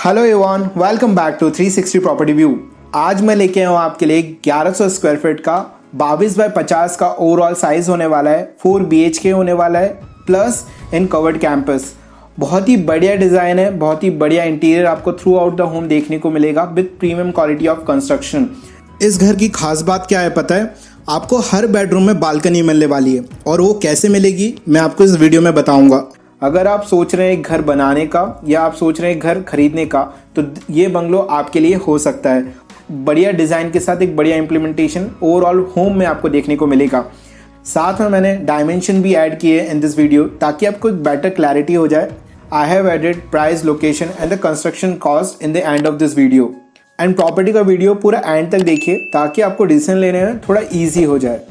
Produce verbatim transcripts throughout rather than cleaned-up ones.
Hello everyone, welcome back to three sixty property view. आज मैं लेके आया हूँ आपके लिए ग्यारह सौ स्क्वायर फीट का बाईस बाय पचास का ओवरऑल साइज होने वाला है। फोर बी एच के होने वाला है प्लस इन कवर्ड कैंपस। बहुत ही बढ़िया डिज़ाइन है, बहुत ही बढ़िया इंटीरियर आपको थ्रू आउट द होम देखने को मिलेगा with premium quality of construction. इस घर की खास बात क्या है पता है? आपको हर बेडरूम में बालकनी मिलने वाली है और वो कैसे मिलेगी मैं आपको इस वीडियो में बताऊंगा। अगर आप सोच रहे हैं एक घर बनाने का या आप सोच रहे हैं घर खरीदने का तो ये बंगलो आपके लिए हो सकता है। बढ़िया डिज़ाइन के साथ एक बढ़िया इम्प्लीमेंटेशन ओवरऑल होम में आपको देखने को मिलेगा। साथ में मैंने डायमेंशन भी ऐड किए इन दिस वीडियो ताकि आपको बेटर क्लैरिटी हो जाए। I have added price, location and the construction cost in the end of this video. And property का वीडियो पूरा एंड तक देखिए ताकि आपको डिसीजन लेने में थोड़ा ईजी हो जाए।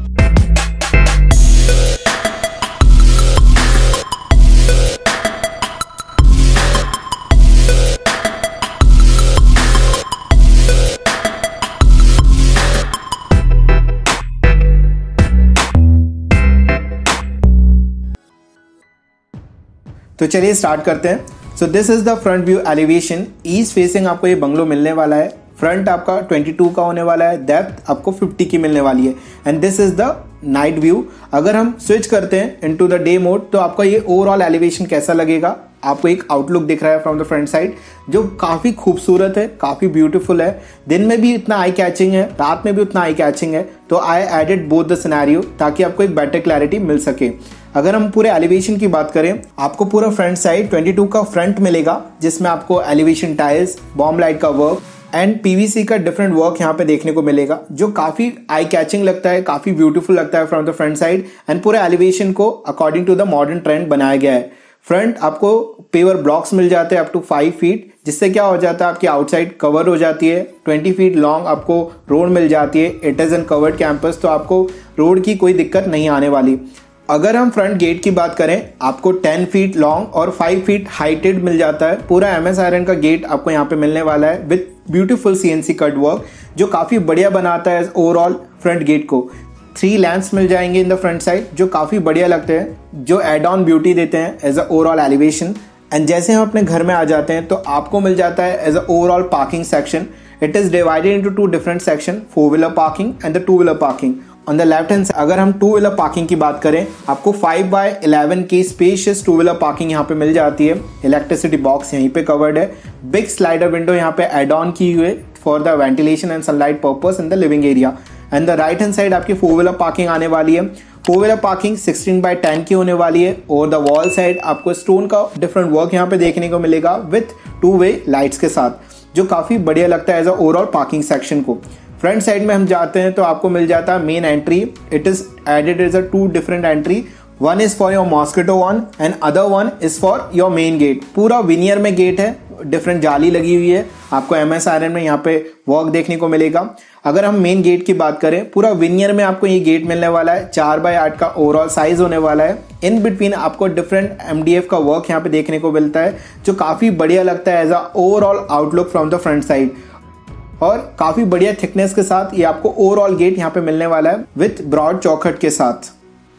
तो चलिए स्टार्ट करते हैं। So this is the front view elevation. East facing आपको ये बंगलो मिलने वाला है। फ्रंट आपका बाईस का होने वाला है, डेप्थ आपको पचास की मिलने वाली है। And this is the night view. अगर हम स्विच करते हैं इनटू द डे मोड तो आपका ये ओवरऑल एलिवेशन कैसा लगेगा। आपको एक आउटलुक दिख रहा है फ्रॉम द फ्रंट साइड जो काफ़ी खूबसूरत है, काफ़ी ब्यूटीफुल है। दिन में भी इतना आई कैचिंग है, रात में भी उतना आई कैचिंग है। तो I added both the scenario ताकि आपको एक बेटर क्लैरिटी मिल सके। अगर हम पूरे एलिवेशन की बात करें, आपको पूरा फ्रंट साइड बाईस का फ्रंट मिलेगा जिसमें आपको एलिवेशन टाइल्स, बॉम्ब लाइट का वर्क एंड पीवीसी का डिफरेंट वर्क यहाँ पे देखने को मिलेगा जो काफ़ी आई कैचिंग लगता है, काफ़ी ब्यूटीफुल लगता है from the front side. And पूरे एलिवेशन को according to the modern trend बनाया गया है। फ्रंट आपको पेवर ब्लॉक्स मिल जाते हैं अप टू फाइव फीट, जिससे क्या हो जाता है आपकी आउटसाइड कवर हो जाती है। ट्वेंटी फीट लॉन्ग आपको रोड मिल जाती है। It is an covered campus, तो आपको रोड की कोई दिक्कत नहीं आने वाली। अगर हम फ्रंट गेट की बात करें, आपको टेन फीट लॉन्ग और फाइव फीट हाइटेड मिल जाता है। पूरा एम एस आयरन का गेट आपको यहाँ पे मिलने वाला है with beautiful CNC cut work जो काफ़ी बढ़िया बनाता है ओवरऑल फ्रंट गेट को। थ्री लैंप्स मिल जाएंगे इन द फ्रंट साइड जो काफ़ी बढ़िया लगते हैं, जो एड ऑन ब्यूटी देते हैं as a overall elevation. And जैसे हम अपने घर में आ जाते हैं तो आपको मिल जाता है as a overall parking section. It is divided into two different section, four wheeler parking and the two wheeler parking. On the left hand अगर हम टू व्हीलर पार्किंग की बात करें, आपको फाइव बाय इलेवन की स्पेशियस टू व्हीलर पार्किंग यहाँ पे मिल जाती है। इलेक्ट्रिसिटी बॉक्स यहीं पे कवर्ड है। बिग स्लाइडर विंडो यहाँ पे एड ऑन की हुई है for the ventilation and sunlight purpose in the living area. And the right hand side आपकी फोर व्हीलर पार्किंग आने वाली है। Four wheeler parking sixteen by ten की होने वाली है। और द वॉल साइड आपको स्टोन का डिफरेंट वर्क यहाँ पे देखने को मिलेगा विथ टू वे लाइट्स के साथ जो काफ़ी बढ़िया लगता है as a overall parking section को। फ्रंट साइड में हम जाते हैं तो आपको मिल जाता है main entry. It is added as a two different entry. One is for your mosquito one and other one is for your main gate. पूरा विनियर में गेट है, डिफरेंट जाली लगी हुई है। आपको एम एस आयरन में यहाँ पे वर्क देखने को मिलेगा। अगर हम मेन गेट की बात करें, पूरा विनियर में आपको ये गेट मिलने वाला है। चार बाय आठ का ओवरऑल साइज होने वाला है। इन बिटवीन आपको डिफरेंट एमडीएफ का वर्क यहाँ पे देखने को मिलता है जो काफ़ी बढ़िया लगता है as a overall outlook from the front side. और काफ़ी बढ़िया थिकनेस के साथ ये आपको ओवरऑल गेट यहाँ पे मिलने वाला है विथ ब्रॉड चौखट के साथ।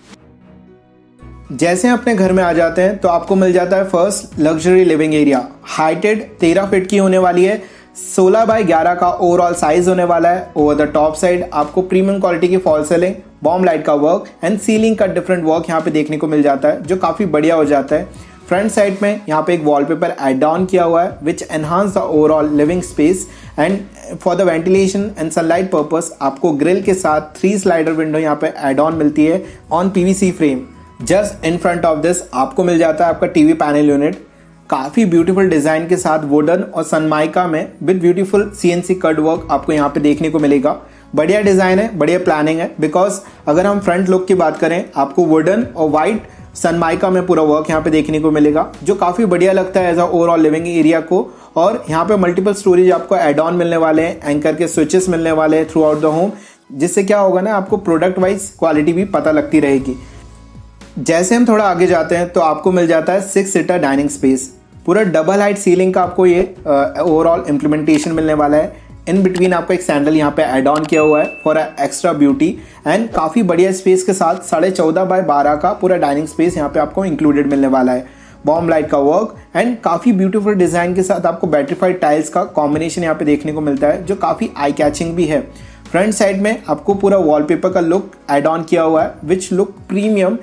जैसे अपने घर में आ जाते हैं तो आपको मिल जाता है first luxury living area. Heighted तेरह फीट की होने वाली है। सोलह बाय ग्यारह का ओवरऑल साइज होने वाला है। ओवर द टॉप साइड आपको प्रीमियम क्वालिटी की फॉल सीलिंग, बॉम्ब लाइट का वर्क एंड सीलिंग का डिफरेंट वर्क यहाँ पे देखने को मिल जाता है जो काफ़ी बढ़िया हो जाता है। फ्रंट साइड में यहाँ पे एक वॉलपेपर एड ऑन किया हुआ है which enhance the overall living space. And for the ventilation and sunlight purpose आपको ग्रिल के साथ थ्री स्लाइडर विंडो यहाँ पे एड ऑन मिलती है on PVC frame. Just in front of this आपको मिल जाता है आपका टीवी पैनल यूनिट काफ़ी ब्यूटीफुल डिज़ाइन के साथ वुडन और सनमाइका में with beautiful CNC cut work आपको यहाँ पे देखने को मिलेगा। बढ़िया डिज़ाइन है, बढ़िया प्लानिंग है। बिकॉज अगर हम फ्रंट लुक की बात करें, आपको वुडन और वाइट सनमाइका में पूरा वर्क यहाँ पे देखने को मिलेगा जो काफ़ी बढ़िया लगता है as a overall living area को। और यहाँ पे मल्टीपल स्टोरेज आपको एड ऑन मिलने वाले हैं, एंकर के स्विचेस मिलने वाले हैं थ्रू आउट द होम, जिससे क्या होगा ना आपको प्रोडक्ट वाइज क्वालिटी भी पता लगती रहेगी। जैसे हम थोड़ा आगे जाते हैं तो आपको मिल जाता है सिक्स सीटर डाइनिंग स्पेस। पूरा डबल हाइट सीलिंग का आपको ये ओवरऑल इम्प्लीमेंटेशन मिलने वाला है। इन बिटवीन आपको एक सैंडल यहाँ पे एड ऑन किया हुआ है फॉर एक्स्ट्रा ब्यूटी एंड काफ़ी बढ़िया स्पेस के साथ साढ़े चौदह बाय बारह का पूरा डाइनिंग स्पेस यहाँ पे आपको इंक्लूडेड मिलने वाला है। बॉम्ब लाइट का वर्क एंड काफ़ी ब्यूटीफुल डिज़ाइन के साथ आपको बैटरीफाइड टाइल्स का कॉम्बिनेशन यहाँ पे देखने को मिलता है जो काफ़ी आई कैचिंग भी है। फ्रंट साइड में आपको पूरा वॉलपेपर का लुक एड ऑन किया हुआ है विच लुक प्रीमियम।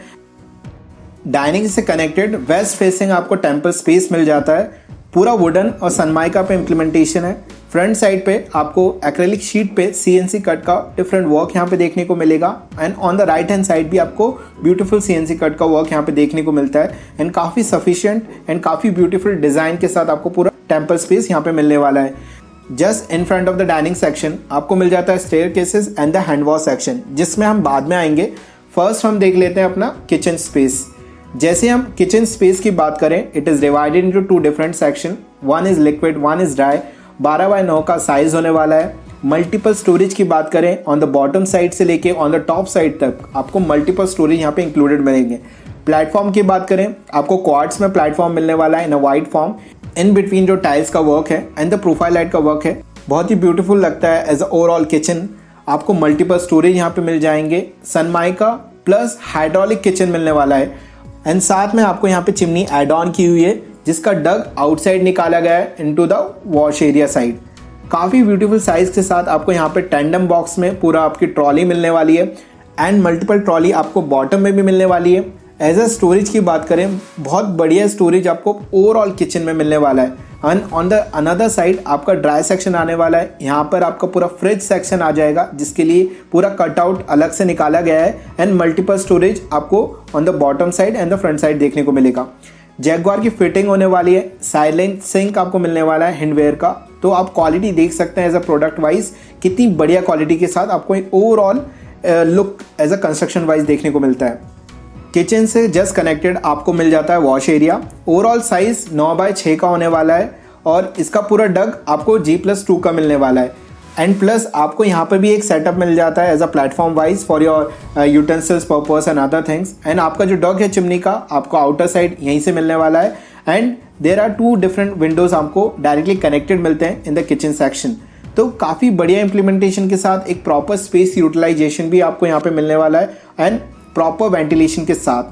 डाइनिंग से कनेक्टेड वेस्ट फेसिंग आपको टेम्पल स्पेस मिल जाता है। पूरा वुडन और सनमाइका पे इम्प्लीमेंटेशन है। फ्रंट साइड पे आपको एक्रेलिक शीट पे सीएनसी कट का डिफरेंट वर्क यहाँ पे देखने को मिलेगा and on the right hand side भी आपको ब्यूटीफुल सीएनसी कट का वर्क यहाँ पे देखने को मिलता है एंड काफ़ी सफिशिएंट एंड काफ़ी ब्यूटीफुल डिज़ाइन के साथ आपको पूरा टेम्पल स्पेस यहाँ पे मिलने वाला है। Just in front of the dining section आपको मिल जाता है stair cases and the hand wash section जिसमें हम बाद में आएंगे। फर्स्ट हम देख लेते हैं अपना किचन स्पेस। जैसे हम किचन स्पेस की बात करें, it is divided into two different section, one is liquid one is dry. बारह बाय नौ का साइज होने वाला है। मल्टीपल स्टोरेज की बात करें, ऑन द बॉटम साइड से लेके ऑन द टॉप साइड तक आपको मल्टीपल स्टोरेज यहाँ पे इंक्लूडेड मिलेंगे। प्लेटफॉर्म की बात करें, आपको क्वार्ट्स में प्लेटफॉर्म मिलने वाला है in a wide form. In between जो टाइल्स का वर्क है एंड द प्रोफाइल लाइट का वर्क है बहुत ही ब्यूटीफुल लगता है एज अ ओवरऑल किचन। आपको मल्टीपल स्टोरेज यहाँ पे मिल जाएंगे। सनमाइका प्लस हाइड्रोलिक किचन मिलने वाला है एंड साथ में आपको यहाँ पे चिमनी एड ऑन की हुई है जिसका डग आउटसाइड निकाला गया है into the wash area side. काफ़ी ब्यूटीफुल साइज के साथ आपको यहाँ पे टेंडम बॉक्स में पूरा आपकी ट्रॉली मिलने वाली है एंड मल्टीपल ट्रॉली आपको बॉटम में भी मिलने वाली है। एज अ स्टोरेज की बात करें, बहुत बढ़िया स्टोरेज आपको ओवरऑल किचन में मिलने वाला है। And on the another side आपका ड्राई सेक्शन आने वाला है। यहाँ पर आपका पूरा फ्रिज सेक्शन आ जाएगा जिसके लिए पूरा कटआउट अलग से निकाला गया है एंड मल्टीपल स्टोरेज आपको on the bottom side and the front side देखने को मिलेगा। जैगवार की फिटिंग होने वाली है। साइलेंट सिंक आपको मिलने वाला है हैंडवेयर का। तो आप क्वालिटी देख सकते हैं एज अ प्रोडक्ट वाइज कितनी बढ़िया क्वालिटी के साथ आपको एक overall look as a construction wise देखने को मिलता है। किचन से जस्ट कनेक्टेड आपको मिल जाता है वॉश एरिया। ओवरऑल साइज नौ बाय छः का होने वाला है और इसका पूरा डग आपको जी प्लस टू का मिलने वाला है एंड प्लस आपको यहाँ पर भी एक सेटअप मिल जाता है as a platform wise for your utensils purpose and other things. And आपका जो डग है चिमनी का आपको आउटर साइड यहीं से मिलने वाला है and there are two different windows आपको डायरेक्टली कनेक्टेड मिलते हैं इन द किचन सेक्शन। तो काफ़ी बढ़िया इंप्लीमेंटेशन के साथ एक प्रॉपर स्पेस यूटिलाइजेशन भी आपको यहाँ पे मिलने वाला है एंड प्रॉपर वेंटिलेशन के साथ।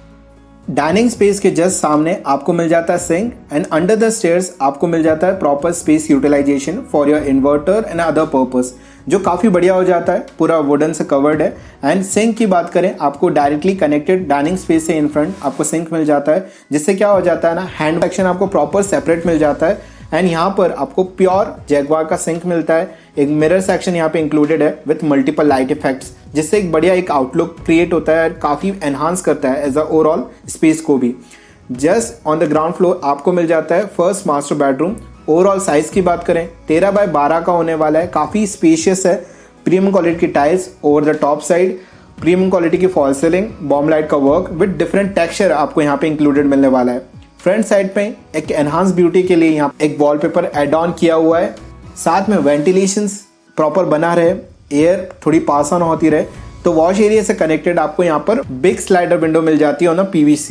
डाइनिंग स्पेस के जस्ट सामने आपको मिल जाता है sink and under the stairs आपको मिल जाता है proper space utilization for your inverter and other purpose जो काफ़ी बढ़िया हो जाता है। पूरा वुडन से कवर्ड है। एंड सिंक की बात करें, आपको डायरेक्टली कनेक्टेड डाइनिंग स्पेस से इन फ्रंट आपको सिंक मिल जाता है जिससे क्या हो जाता है ना, हैंड सेक्शन आपको प्रॉपर सेपरेट मिल जाता है एंड यहाँ पर आपको प्योर जैगवार का सिंक मिलता है। एक मिरर सेक्शन यहाँ पे इंक्लूडेड है विथ मल्टीपल लाइट इफेक्ट्स जिससे एक बढ़िया एक आउटलुक क्रिएट होता है और काफ़ी एनहांस करता है एज अ ओवरऑल स्पेस को भी। Just on the ground floor आपको मिल जाता है first master bedroom. Overall size की बात करें तेरह बाय बारह का होने वाला है। काफ़ी स्पेशियस है। प्रीमियम क्वालिटी की tiles over the top side, premium quality की फॉल सीलिंग, बॉम्ब लाइट का वर्क विद डिफरेंट टेक्सचर आपको यहाँ पे इंक्लूडेड मिलने वाला है। फ्रंट साइड पे एक एनहांस ब्यूटी के लिए यहाँ एक वॉलपेपर एड ऑन किया हुआ है। साथ में वेंटिलेशन प्रॉपर बना रहे, एयर थोड़ी पास ऑन होती रहे। तो वॉश एरिया से कनेक्टेड आपको यहाँ पर बिग स्लाइडर विंडो मिल जाती है ऑन पीवीसी।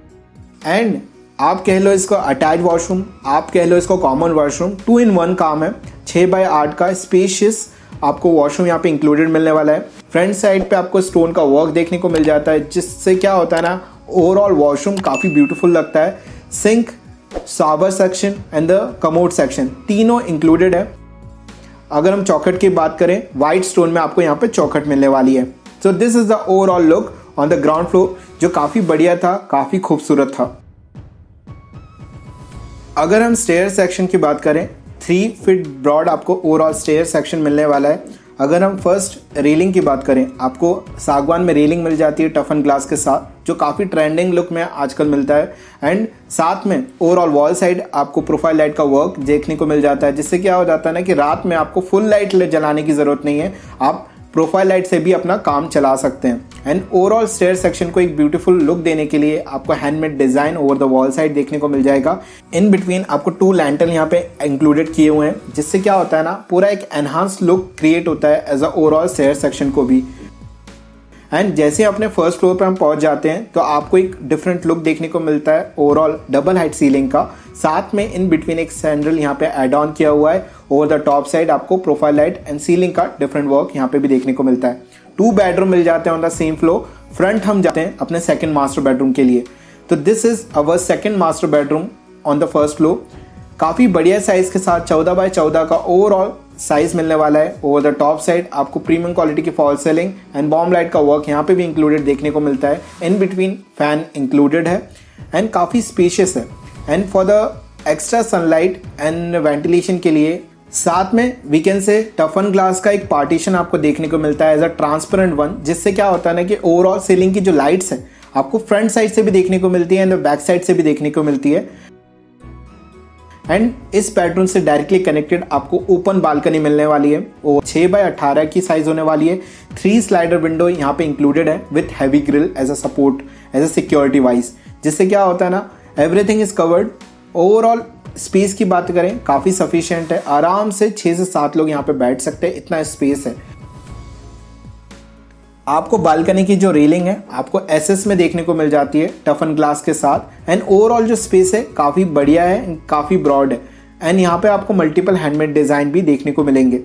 एंड आप कह लो इसको अटैच वॉशरूम, आप कह लो इसको common washroom, two in one काम है। छः बाय आठ का स्पेशियस आपको वॉशरूम यहाँ पे इंक्लूडेड मिलने वाला है। फ्रंट साइड पे आपको स्टोन का वर्क देखने को मिल जाता है जिससे क्या होता है ना, ओवरऑल वॉशरूम काफ़ी ब्यूटीफुल लगता है। Sink, shower section and the commode section तीनों इंक्लूडेड है। अगर हम चौखट की बात करें, वाइट स्टोन में आपको यहाँ पे चौखट मिलने वाली है। So this is the overall look on the ground floor जो काफ़ी बढ़िया था, काफ़ी खूबसूरत था। अगर हम स्टेयर सेक्शन की बात करें, थ्री फीट ब्रॉड आपको ओवरऑल स्टेयर सेक्शन मिलने वाला है। अगर हम फर्स्ट रेलिंग की बात करें, आपको सागवान में रेलिंग मिल जाती है टफन ग्लास के साथ जो काफ़ी ट्रेंडिंग लुक में आजकल मिलता है। एंड साथ में ओवरऑल वॉल साइड आपको प्रोफाइल लाइट का वर्क देखने को मिल जाता है जिससे क्या हो जाता है ना कि रात में आपको फुल लाइट जलाने की ज़रूरत नहीं है, आप प्रोफाइल लाइट से भी अपना काम चला सकते हैं। एंड ओवरऑल स्टेयर सेक्शन को एक ब्यूटीफुल लुक देने के लिए आपको handmade design over the wall side देखने को मिल जाएगा। इन बिटवीन आपको टू लैंटर्न यहाँ पे इंक्लूडेड किए हुए हैं जिससे क्या होता है ना, पूरा एक एनहांस लुक क्रिएट होता है as a overall stair section को भी। एंड जैसे अपने फर्स्ट फ्लोर पर हम पहुंच जाते हैं तो आपको एक डिफरेंट लुक देखने को मिलता है ओवरऑल डबल हाइट सीलिंग का। साथ में इन बिटवीन एक सैंडल यहाँ पे एड ऑन किया हुआ है। ओवर द टॉप साइड आपको प्रोफाइल लाइट एंड सीलिंग का डिफरेंट वर्क यहाँ पे भी देखने को मिलता है। टू बेडरूम मिल जाते हैं on the same floor. Front हम जाते हैं अपने सेकंड मास्टर बेडरूम के लिए। तो this is our second master bedroom on the first floor. काफ़ी बढ़िया साइज के साथ चौदह बाय चौदह का ओवरऑल साइज मिलने वाला है। ओवर द टॉप साइड आपको प्रीमियम क्वालिटी की fall ceiling and bomb light का वर्क यहाँ पे भी इंक्लूडेड देखने को मिलता है। इन बिटवीन फैन इंक्लूडेड है एंड काफ़ी स्पेशियस है। And for the extra sunlight and ventilation के लिए साथ में वी कैन से टफन ग्लास का एक पार्टीशन आपको देखने को मिलता है एज अ ट्रांसपेरेंट वन, जिससे क्या होता है ना कि ओवरऑल सीलिंग की जो लाइट्स है आपको फ्रंट साइड से भी देखने को मिलती है एंड बैक साइड से भी देखने को मिलती है। एंड इस बेडरूम से डायरेक्टली कनेक्टेड आपको ओपन बालकनी मिलने वाली है। वो छह बाय अठारह की साइज होने वाली है। थ्री स्लाइडर विंडो यहाँ पे इंक्लूडेड है with heavy grill as a support as a security wise, जिससे क्या होता है ना everything is covered. Overall space की बात करें काफ़ी सफिशिएंट है, आराम से छः से सात लोग यहाँ पे बैठ सकते हैं, इतना स्पेस है। आपको बालकनी की जो रेलिंग है आपको एसएस में देखने को मिल जाती है टफन ग्लास के साथ। एंड ओवरऑल जो स्पेस है काफ़ी बढ़िया है, काफ़ी ब्रॉड है। एंड यहाँ पे आपको मल्टीपल हैंडमेड डिज़ाइन भी देखने को मिलेंगे।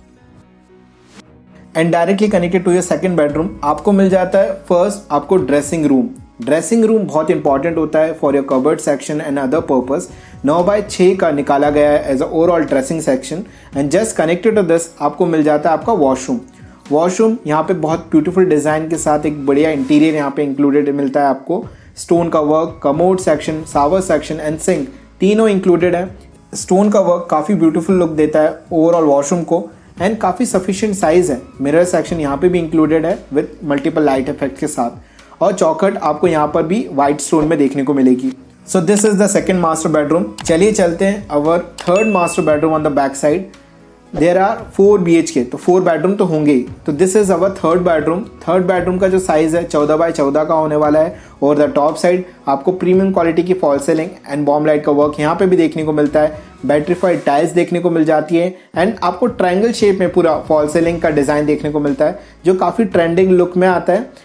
And directly connected to your second bedroom आपको मिल जाता है फर्स्ट आपको ड्रेसिंग रूम। ड्रेसिंग रूम बहुत इंपॉर्टेंट होता है for your cupboard section and other purpose. नौ बाय छः का निकाला गया है as a overall dressing section. And just connected to this आपको मिल जाता है आपका वॉशरूम। वॉशरूम यहाँ पे बहुत ब्यूटीफुल डिज़ाइन के साथ एक बढ़िया इंटीरियर यहाँ पे इंक्लूडेड मिलता है आपको। स्टोन का work, commode section, shower section and sink तीनों इंक्लूडेड है। स्टोन का वर्क काफ़ी ब्यूटीफुल लुक देता है ओवरऑल वॉशरूम को एंड काफ़ी सफिशिएंट साइज़ है। मिरर सेक्शन यहाँ पे भी इंक्लूडेड है विद मल्टीपल लाइट इफेक्ट के साथ। और चौखट आपको यहाँ पर भी वाइट स्टोन में देखने को मिलेगी। So this is the second master bedroom. चलिए चलते हैं our third master bedroom on the back side. There are four B H K, तो फोर बेडरूम तो होंगे ही। तो this is our third bedroom. Third bedroom का जो साइज है चौदह बाय चौदह का होने वाला है। और द टॉप साइड आपको प्रीमियम क्वालिटी की fall ceiling and bomb light का वर्क यहाँ पे भी देखने को मिलता है। बैटरीफाइड टाइल्स देखने को मिल जाती है एंड आपको ट्रायंगल शेप में पूरा फॉल सीलिंग का डिज़ाइन देखने को मिलता है जो काफ़ी ट्रेंडिंग लुक में आता है।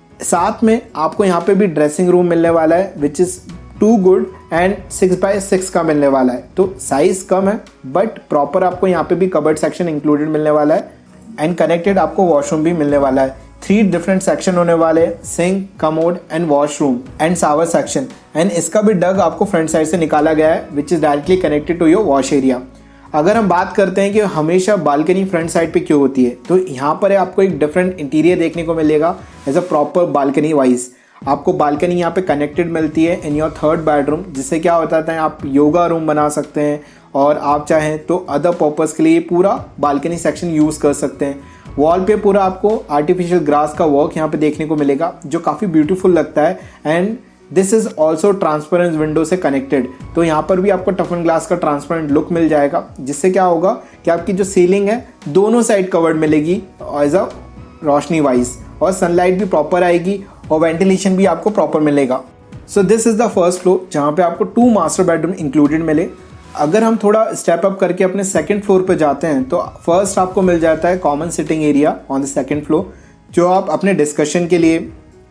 साथ में आपको यहाँ पे भी ड्रेसिंग रूम मिलने वाला है which is too good and six by six का मिलने वाला है। तो साइज कम है बट प्रॉपर आपको यहाँ पे भी कबर्ड सेक्शन इंक्लूडेड मिलने वाला है एंड कनेक्टेड आपको वॉशरूम भी मिलने वाला है। थ्री डिफरेंट सेक्शन होने वाले हैं, sink, commode and washroom and shower section. And इसका भी डग आपको फ्रंट साइड से निकाला गया है which is directly connected to your wash area. अगर हम बात करते हैं कि हमेशा बालकनी फ्रंट साइड पे क्यों होती है, तो यहाँ पर आपको एक डिफरेंट इंटीरियर देखने को मिलेगा as a proper balcony wise. आपको बालकनी यहाँ पे कनेक्टेड मिलती है इन योर थर्ड बेडरूम, जिससे क्या होता है आप योगा रूम बना सकते हैं और आप चाहें तो अदर पर्पज़ के लिए पूरा बालकनी सेक्शन यूज़ कर सकते हैं। वॉल पे पूरा आपको आर्टिफिशियल ग्रास का वर्क यहाँ पे देखने को मिलेगा जो काफ़ी ब्यूटीफुल लगता है। And this is also transparent window से कनेक्टेड, तो यहाँ पर भी आपको टफन ग्लास का ट्रांसपेरेंट लुक मिल जाएगा, जिससे क्या होगा कि आपकी जो सीलिंग है दोनों साइड कवर्ड मिलेगी एज अ रोशनी वाइज, और सनलाइट भी प्रॉपर आएगी और वेंटिलेशन भी आपको प्रॉपर मिलेगा। So this is the first floor जहाँ पे आपको टू मास्टर बेडरूम इंक्लूडेड मिले। अगर हम थोड़ा स्टेप अप करके अपने सेकंड फ्लोर पे जाते हैं तो फर्स्ट आपको मिल जाता है common sitting area on the second floor, जो आप अपने डिस्कशन के लिए,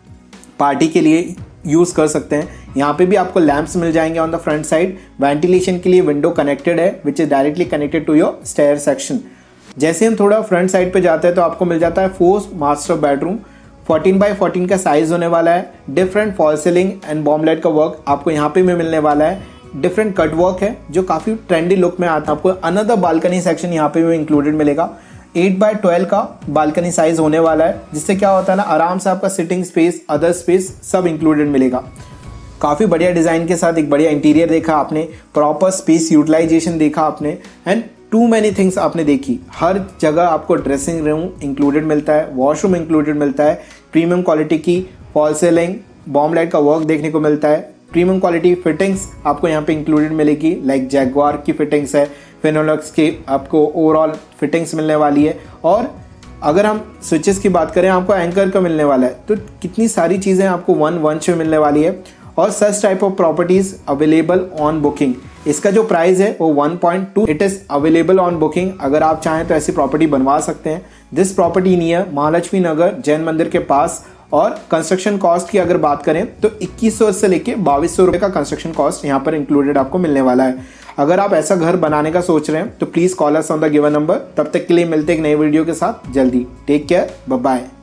पार्टी के लिए यूज़ कर सकते हैं। यहाँ पे भी आपको लैंप्स मिल जाएंगे on the front side. Ventilation के लिए विंडो कनेक्टेड है which is directly connected to your stair section. जैसे हम थोड़ा फ्रंट साइड पे जाते हैं तो आपको मिल जाता है fourth master bedroom. Fourteen by fourteen का साइज होने वाला है। Different fall ceiling and bomb light का वर्क आपको यहाँ पे भी मिलने वाला है। डिफरेंट कट वर्क है जो काफ़ी ट्रेंडी लुक में आता है। आपको अनदर बालकनी सेक्शन यहाँ पे भी इंक्लूडेड मिलेगा। एट बाय ट्वेल्व का बालकनी साइज होने वाला है, जिससे क्या होता है ना आराम से आपका सिटिंग स्पेस, अदर स्पेस सब इंक्लूडेड मिलेगा। काफ़ी बढ़िया डिज़ाइन के साथ एक बढ़िया इंटीरियर देखा आपने, प्रॉपर स्पेस यूटिलाइजेशन देखा आपने एंड टू मैनी थिंग्स आपने देखी। हर जगह आपको ड्रेसिंग रूम इंक्लूडेड मिलता है, वॉशरूम इंक्लूडेड मिलता है, प्रीमियम क्वालिटी की फॉल सीलिंग, बॉम्ब लाइट का वर्क देखने को मिलता है, प्रीमियम क्वालिटी फिटिंग्स आपको यहाँ पे इंक्लूडेड मिलेगी, लाइक जैगवार की फिटिंग्स है, फिनोलेक्स की आपको ओवरऑल फिटिंग्स मिलने वाली है। और अगर हम स्विचेस की बात करें आपको एंकर का मिलने वाला है, तो कितनी सारी चीज़ें आपको वन वंश में मिलने वाली है। और such type of properties available on booking. इसका जो प्राइस है वो one point two, it is available on booking. अगर आप चाहें तो ऐसी प्रॉपर्टी बनवा सकते हैं। This property near Mahalakshmi Nagar Jain मंदिर के पास। और कंस्ट्रक्शन कॉस्ट की अगर बात करें तो इक्कीस सौ से लेके बाईस सौ रुपये का कंस्ट्रक्शन कॉस्ट यहाँ पर इंक्लूडेड आपको मिलने वाला है। अगर आप ऐसा घर बनाने का सोच रहे हैं तो please call us on the given number. तब तक के लिए मिलते एक नए वीडियो के साथ जल्दी। Take care, bye bye.